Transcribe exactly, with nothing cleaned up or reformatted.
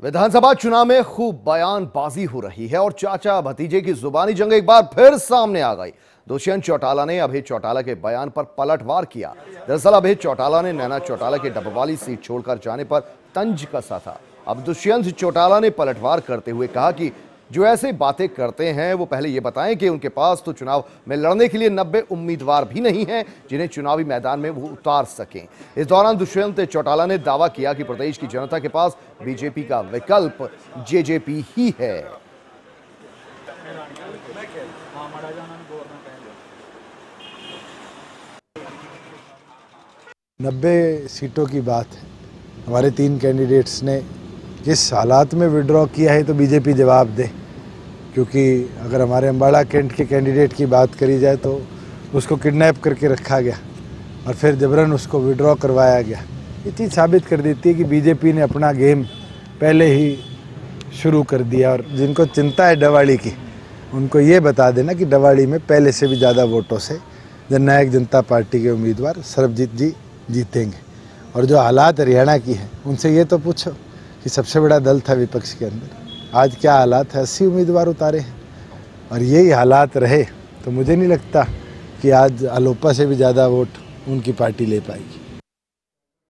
विधानसभा चुनाव में खूब बयानबाजी हो रही है और चाचा भतीजे की जुबानी जंग एक बार फिर सामने आ गई। दुष्यंत चौटाला ने अभय चौटाला के बयान पर पलटवार किया। दरअसल अभय चौटाला ने नैना चौटाला के डबवाली सीट छोड़कर जाने पर तंज कसा था। अब दुष्यंत चौटाला ने पलटवार करते हुए कहा कि जो ऐसे बातें करते हैं वो पहले ये बताएं कि उनके पास तो चुनाव में लड़ने के लिए नब्बे उम्मीदवार भी नहीं हैं जिन्हें चुनावी मैदान में वो उतार सकें। इस दौरान दुष्यंत चौटाला ने दावा किया कि प्रदेश की जनता के पास बीजेपी का विकल्प जेजेपी ही है। नब्बे सीटों की बात है। हमारे तीन कैंडिडेट्स ने किस हालात में विड्रॉ किया है तो बीजेपी जवाब दे, क्योंकि अगर हमारे अम्बाड़ा कैंट के कैंडिडेट की बात करी जाए तो उसको किडनैप करके रखा गया और फिर जबरन उसको विड्रॉ करवाया गया। ये चीज़ साबित कर देती है कि बीजेपी ने अपना गेम पहले ही शुरू कर दिया। और जिनको चिंता है डवाड़ी की, उनको ये बता देना कि डवाड़ी में पहले से भी ज़्यादा वोटों से जननायक जनता पार्टी के उम्मीदवार सरबजीत जी जीतेंगे। और जो हालात हरियाणा की है उनसे ये तो पूछो कि सबसे बड़ा दल था विपक्ष के अंदर, आज क्या हालात है। अस्सी उम्मीदवार उतारे हैं और यही हालात रहे तो मुझे नहीं लगता कि आज अलोपा से भी ज़्यादा वोट उनकी पार्टी ले पाएगी।